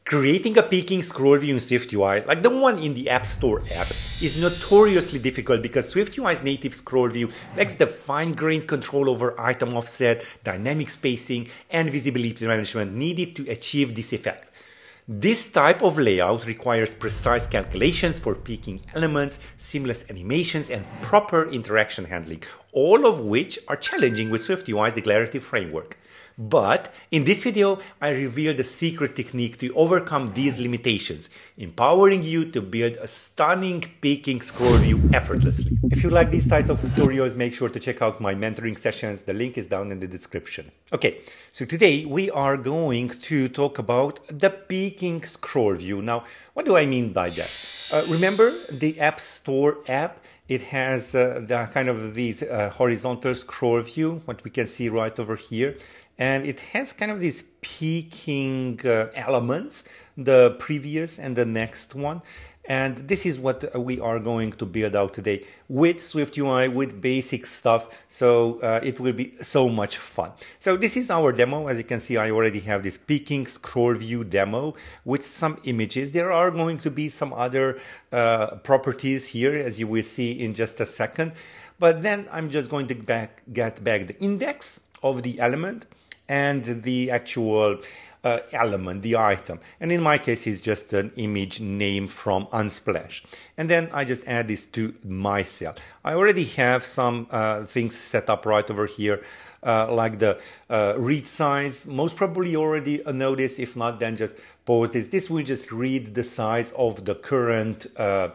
Creating a peeking scroll view in SwiftUI, like the one in the App Store app, is notoriously difficult because SwiftUI's native scroll view lacks the fine-grained control over item offset, dynamic spacing, and visibility management needed to achieve this effect. This type of layout requires precise calculations for peeking elements, seamless animations, and proper interaction handling, all of which are challenging with SwiftUI's declarative framework. But in this video, I reveal the secret technique to overcome these limitations, empowering you to build a stunning peeking scroll view effortlessly. If you like these types of tutorials, make sure to check out my mentoring sessions. The link is down in the description. Okay, so today we are going to talk about the peeking scroll view. Now, what do I mean by that? Remember the App Store app? It has the kind of these horizontal scroll view, what we can see right over here. And it has kind of these peeking elements, the previous and the next one. And this is what we are going to build out today with SwiftUI, with basic stuff. So it will be so much fun. So this is our demo. As you can see, I already have this peeking scroll view demo with some images. There are going to be some other properties here, as you will see in just a second. But then I'm just going to get back the index of the element and the actual element, the item. And in my case, it's just an image name from Unsplash. And then I just add this to my cell. I already have some things set up right over here, like the read size. Most probably you already noticed. If not, then just pause this. This will just read the size of the current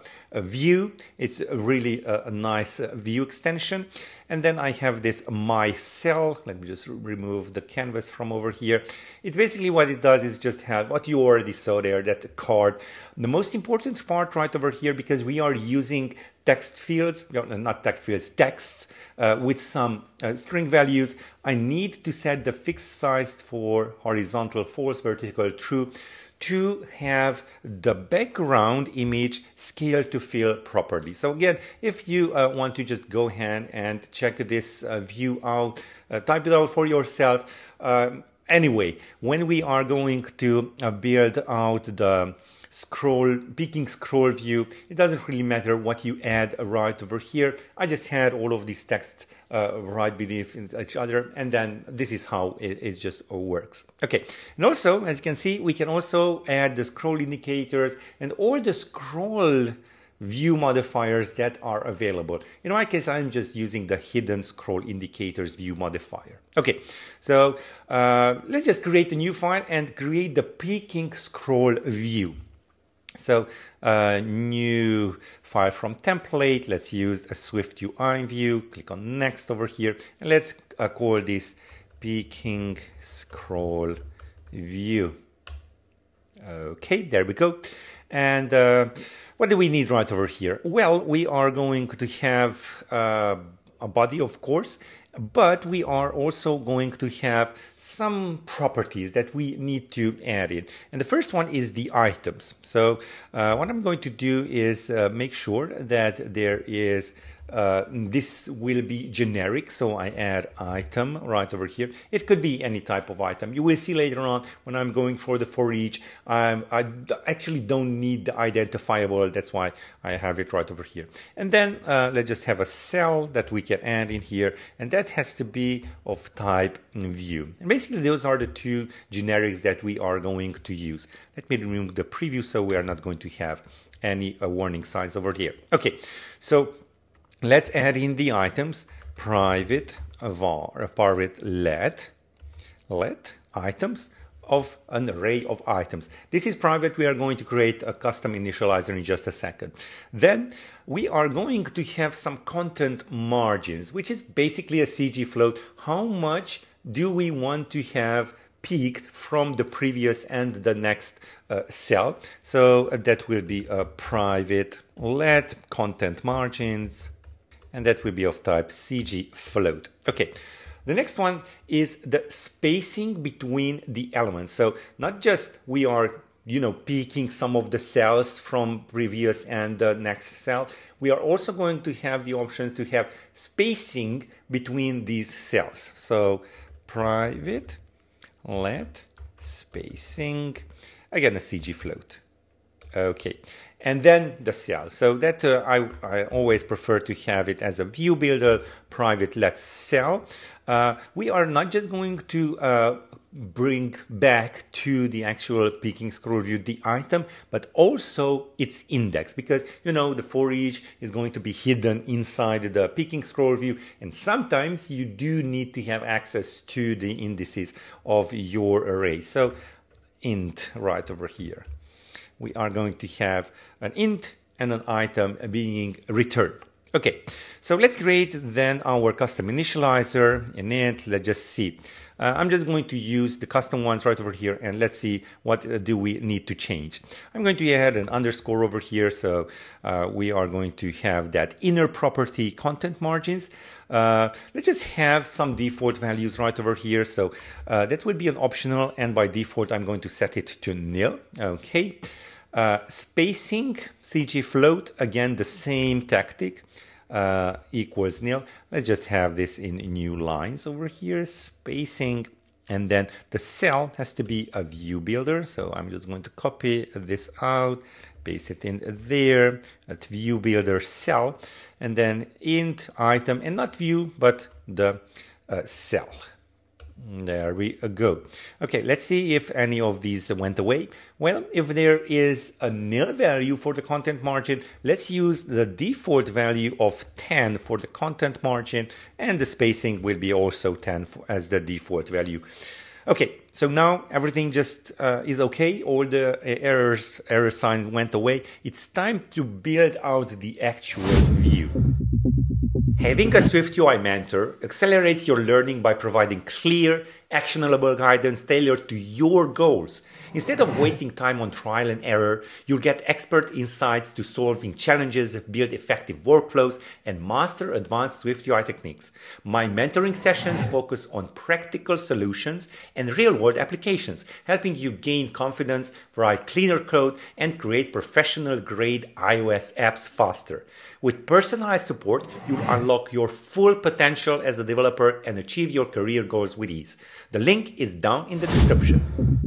view. It's really a nice view extension. And then I have this my cell. Let me just remove the canvas from over here. It's basically what it does is just have what you already saw there, that card. The most important part right over here, because we are using text fields, not text fields, texts with some string values. I need to set the fixed size for horizontal false, vertical true, to have the background image scaled to fill properly. So again, if you want to just go ahead and check this view out, type it out for yourself. Anyway, when we are going to build out the peeking scroll view, it doesn't really matter what you add right over here. I just had all of these texts right beneath each other, and then this is how it just works. Okay, and also, as you can see, we can also add the scroll indicators and all the scroll view modifiers that are available. In my case, I'm just using the hidden scroll indicators view modifier. Okay, so let's just create a new file and create the peeking scroll view. So new file from template. Let's use a SwiftUI view. Click on next over here, and let's call this peeking scroll view. Okay, there we go. And what do we need right over here? Well, we are going to have a body, of course, but we are also going to have some properties that we need to add in. And the first one is the items. So what I'm going to do is make sure that there is this will be generic, so I add item right over here. It could be any type of item. You will see later on when I'm going for the for each, I actually don't need the identifiable. That's why I have it right over here. And then let's just have a cell that we can add in here, and that has to be of type view. And basically those are the two generics that we are going to use. Let me remove the preview so we are not going to have any warning signs over here. Okay, so let's add in the items, private var, private let items of an array of items. This is private. We are going to create a custom initializer in just a second. Then we are going to have some content margins, which is basically a CG float. How much do we want to have peaked from the previous and the next cell? So that will be a private let content margins, and that will be of type CG float. Okay, the next one is the spacing between the elements. So not just we are, peeking some of the cells from previous and the next cell. We are also going to have the option to have spacing between these cells. So private let spacing again, a CG float. Okay, and then the cell. So that I always prefer to have it as a view builder, private let cell. We are not just going to bring back to the actual picking scroll view the item, but also its index, because you know the for each is going to be hidden inside the picking scroll view, and sometimes you do need to have access to the indices of your array. So int right over here, we are going to have an int and an item being returned. Okay, so let's create then our custom initializer, init. Let's just see. I'm just going to use the custom ones right over here, and let's see what do we need to change. I'm going to add an underscore over here, so we are going to have that inner property content margins. Let's just have some default values right over here, so that will be an optional, and by default I'm going to set it to nil. Okay. Spacing, CG float, again the same tactic, equals nil. Let's just have this in new lines over here, spacing, and then the cell has to be a view builder. So I'm just going to copy this out, paste it in there, at view builder cell, and then int item, and not view, but the cell. There we go. Okay, let's see if any of these went away. Well, if there is a nil value for the content margin, let's use the default value of 10 for the content margin, and the spacing will be also 10 as the default value. Okay, so now everything just is okay. All the error sign went away. It's time to build out the actual view. Having a SwiftUI mentor accelerates your learning by providing clear, actionable guidance tailored to your goals. Instead of wasting time on trial and error, you'll get expert insights to solving challenges, build effective workflows, and master advanced SwiftUI techniques. My mentoring sessions focus on practical solutions and real-world applications, helping you gain confidence, write cleaner code, and create professional-grade iOS apps faster. With personalized support, you'll unlock your full potential as a developer and achieve your career goals with ease. The link is down in the description.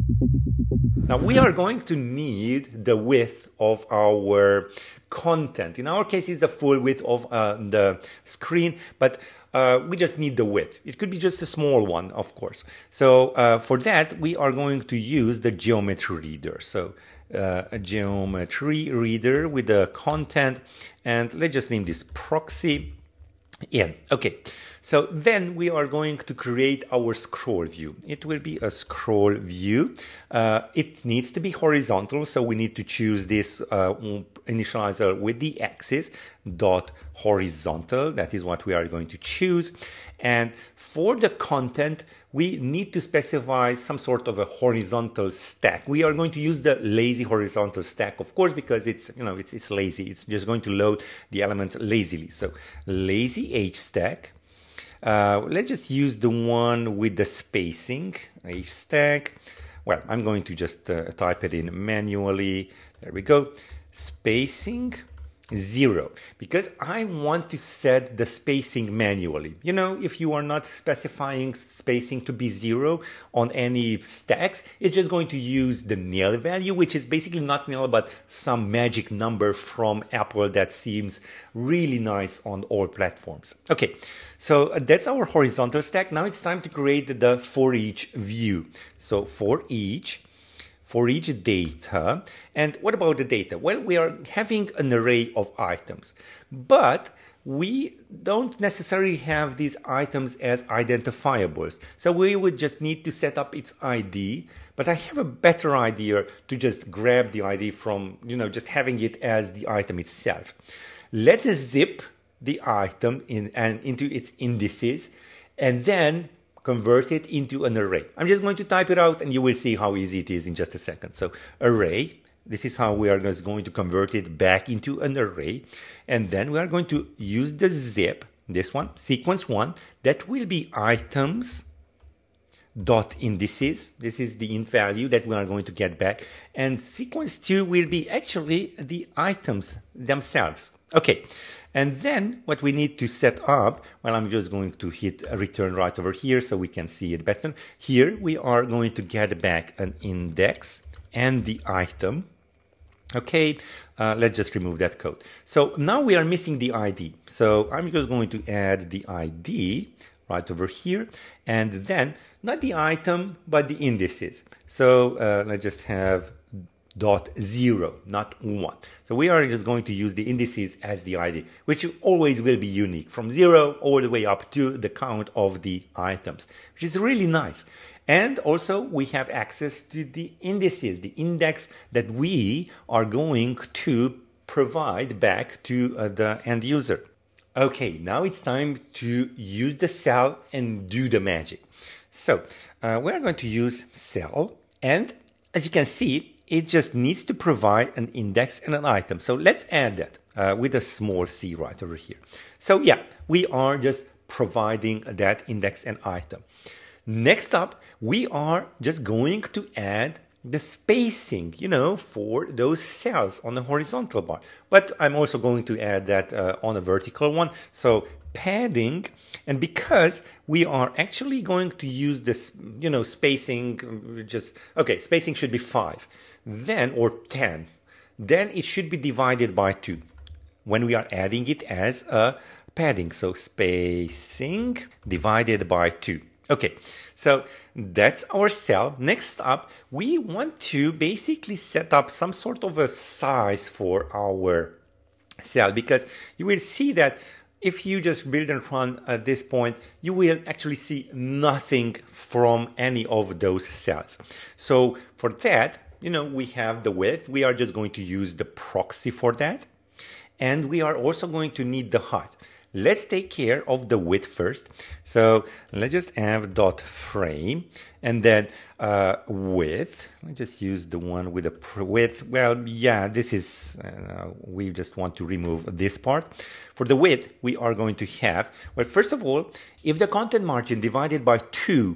Now we are going to need the width of our content. In our case, it's the full width of the screen, but we just need the width. It could be just a small one, of course. So for that, we are going to use the geometry reader. So a geometry reader with the content, and let's just name this proxy in. Okay, so then we are going to create our scroll view. It will be a scroll view. It needs to be horizontal, so we need to choose this initializer with the axis dot horizontal. That is what we are going to choose. And for the content, we need to specify some sort of a horizontal stack. We are going to use the lazy horizontal stack, of course, because it's, you know, it's lazy. It's just going to load the elements lazily. So lazy H stack. Let's just use the one with the spacing, H stack. Well, I'm going to just type it in manually. There we go. Spacing 0, because I want to set the spacing manually. You know, if you are not specifying spacing to be 0 on any stacks, it's just going to use the nil value, which is basically not nil, but some magic number from Apple that seems really nice on all platforms. Okay, so that's our horizontal stack. Now it's time to create the for each view. So for each data. And what about the data? Well, we are having an array of items, but we don't necessarily have these items as identifiables. So we would just need to set up its ID, but I have a better idea to just grab the ID from, you know, just having it as the item itself. Let's zip the item into its indices, and then convert it into an array. I'm just going to type it out and you will see how easy it is in just a second. So array, this is how we are just going to convert it back into an array. And then we are going to use the zip, this one, sequence 1, that will be items dot indices. This is the int value that we are going to get back. And sequence 2 will be actually the items themselves. Okay. And then what we need to set up, well, I'm just going to hit a return right over here so we can see it better. Here we are going to get back an index and the item. Okay, let's just remove that code. So now we are missing the ID. So I'm just going to add the ID right over here, and then not the item, but the indices. So let's just have .0, not 1. So we are just going to use the indices as the ID, which always will be unique from 0 all the way up to the count of the items, which is really nice. And also we have access to the indices, the index that we are going to provide back to the end user. Okay, now it's time to use the cell and do the magic. So we're going to use cell, and as you can see, it just needs to provide an index and an item. So let's add that with a small c right over here. So yeah, we are just providing that index and item. Next up, we are just going to add the spacing, for those cells on the horizontal bar. But I'm also going to add that on a vertical one. So padding, and because we are actually going to use this, spacing, spacing should be 5, then, or 10, then it should be divided by 2 when we are adding it as a padding. So spacing divided by 2. Okay, so that's our cell. Next up, we want to basically set up some sort of a size for our cell, because you will see that if you just build and run at this point, you will actually see nothing from any of those cells. So for that, we have the width. We are just going to use the proxy for that. And we are also going to need the height. Let's take care of the width first. So let's just have dot frame, and then width. Let's just use the one with the width. Well, yeah, this is, we just want to remove this part. For the width, we are going to have, well, first of all, if the content margin divided by 2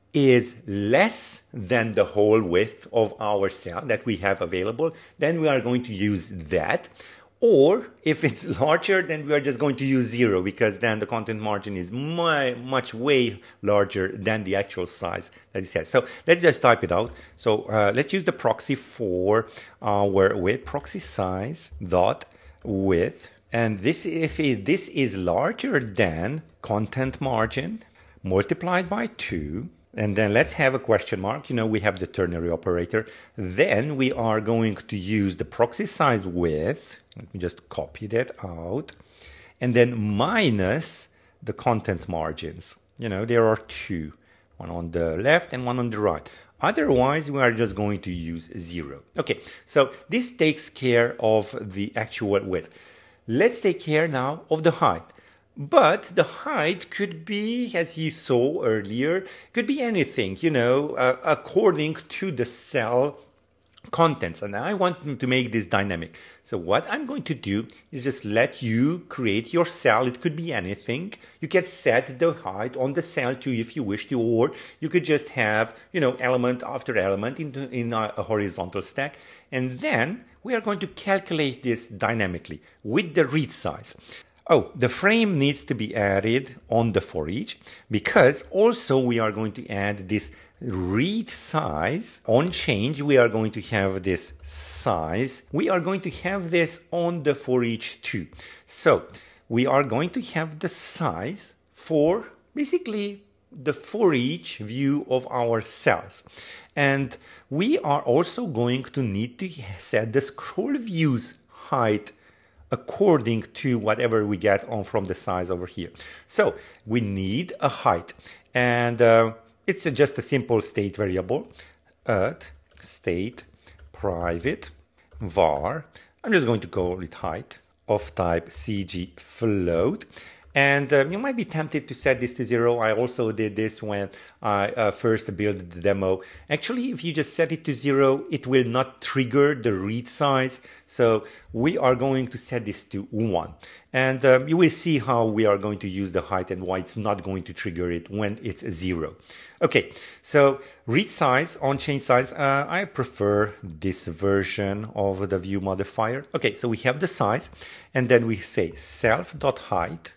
is less than the whole width of our cell that we have available, then we are going to use that. Or if it's larger, then we are just going to use 0, because then the content margin is much way larger than the actual size that it has. So let's just type it out. So let's use the proxy for our width, proxy size dot width. And this, if this is larger than content margin multiplied by 2, and then let's have a question mark. We have the ternary operator. Then we are going to use the proxy size width. Let me just copy that out. And then minus the content margins. There are 2, one on the left and one on the right. Otherwise, we are just going to use 0. Okay, so this takes care of the actual width. Let's take care now of the height. But the height could be, as you saw earlier, could be anything, according to the cell contents. And I want to make this dynamic. So what I'm going to do is just let you create your cell. It could be anything. You can set the height on the cell too if you wish to, or you could just have, element after element in a horizontal stack. And then we are going to calculate this dynamically with the read size. Oh, the frame needs to be added on the for each, because also we are going to add this read size on change. We are going to have this size. We are going to have this on the for each too. So we are going to have the size for basically the for each view of our cells. And we are also going to need to set the scroll view's height according to whatever we get on from the size over here. So we need a height, and it's just a simple state variable at state private var. I'm just going to call it height of type CG float. And you might be tempted to set this to 0. I also did this when I first built the demo. Actually, if you just set it to 0, it will not trigger the read size. So we are going to set this to 1. And you will see how we are going to use the height and why it's not going to trigger it when it's 0. Okay, so read size, on change size, I prefer this version of the view modifier. Okay, so we have the size, and then we say self.height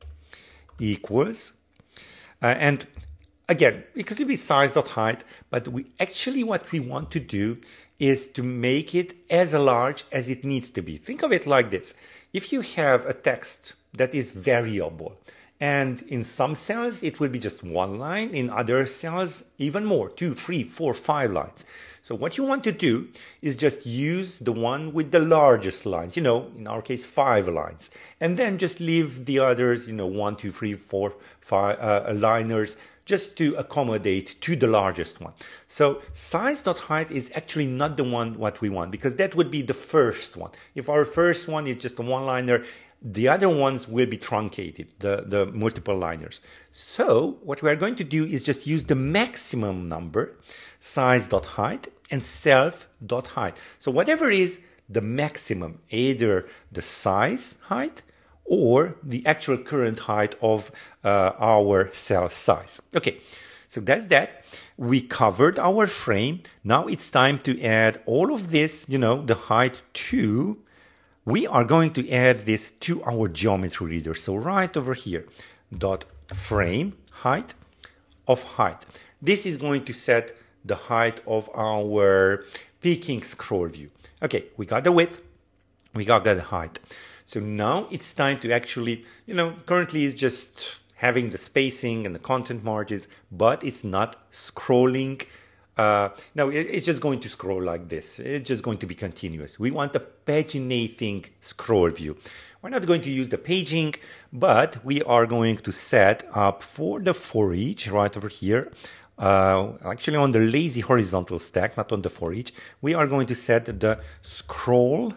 equals, and again, it could be size.height, but what we want to do is to make it as large as it needs to be. Think of it like this. If you have a text that is variable, and in some cells it will be just one line, in other cells even more, 2, 3, 4, 5 lines. So what you want to do is just use the one with the largest lines, in our case 5 lines, and then just leave the others, 1, 2, 3, 4, 5 liners, just to accommodate to the largest one. So size.height is actually not the one what we want, because that would be the first one. If our first one is just a one-liner, the other ones will be truncated, the multiple liners. So what we are going to do is just use the maximum number, size.height, and self.height. So whatever is the maximum, either the size height or the actual current height of our cell size. Okay, so that's that. We covered our frame. Now it's time to add all of this, the height to. We are going to add this to our geometry reader. So right over here, dot frame height of height. This is going to set the height of our peaking scroll view. Okay, we got the width, we got the height. So now it's time to actually, currently it's just having the spacing and the content margins, but it's not scrolling. No, it's just going to scroll like this. It's just going to be continuous. We want a paginating scroll view. We're not going to use the paging, but we are going to set up for the for each right over here. Actually on the lazy horizontal stack, not on the for each. We are going to set the scroll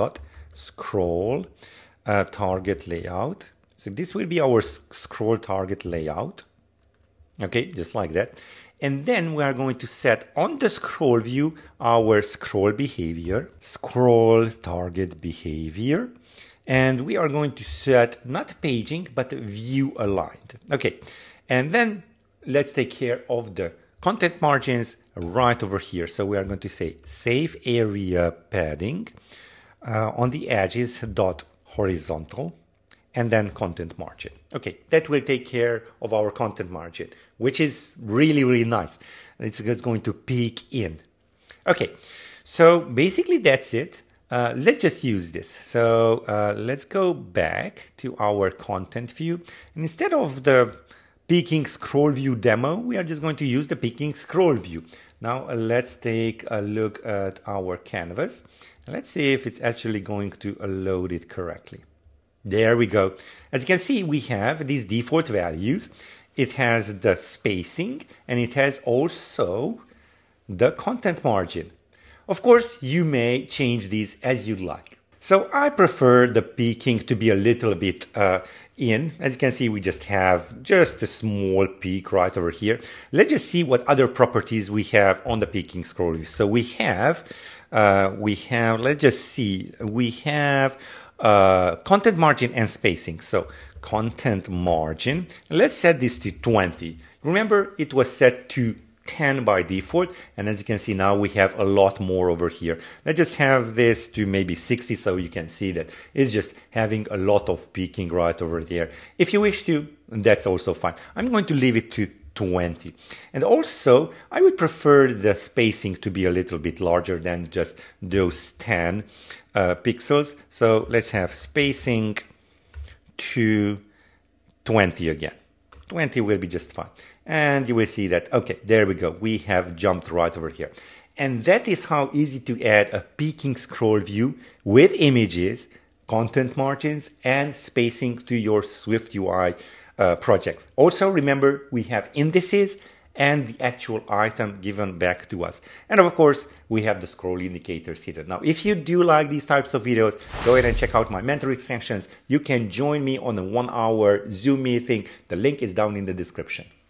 target layout. So this will be our scroll target layout. Okay, just like that. And then we are going to set on the scroll view our scroll behavior, scroll target behavior. And we are going to set not paging, but view aligned. Okay, and then let's take care of the content margins right over here. So we are going to say save area padding on the edges dot horizontal, and then content margin. Okay, that will take care of our content margin, which is really, really nice. It's going to peek in. Okay, so basically that's it. Let's just use this. So let's go back to our content view. And instead of the peaking scroll view demo, we are just going to use the peaking scroll view. Now let's take a look at our canvas. Let's see if it's actually going to load it correctly. There we go. As you can see, we have these default values. It has the spacing and it has also the content margin. Of course, you may change these as you'd like. So I prefer the peaking to be a little bit in. As you can see, we just have just a small peak right over here. Let's just see what other properties we have on the peaking scroll view. So we have, let's just see, we have content margin and spacing. So content margin, let's set this to 20. Remember, it was set to 10 by default, and as you can see now we have a lot more over here. Let's just have this to maybe 60 so you can see that it's just having a lot of peaking right over there. If you wish to, that's also fine. I'm going to leave it to 20. And also I would prefer the spacing to be a little bit larger than just those 10 pixels. So let's have spacing to 20 again. 20 will be just fine. And you will see that, okay, there we go. We have jumped right over here. And that is how easy to add a peaking scroll view with images, content margins, and spacing to your SwiftUI projects. Also, remember, we have indices and the actual item given back to us. And of course, we have the scroll indicators here. Now, if you do like these types of videos, go ahead and check out my mentoring sessions. You can join me on a 1-hour Zoom meeting. The link is down in the description.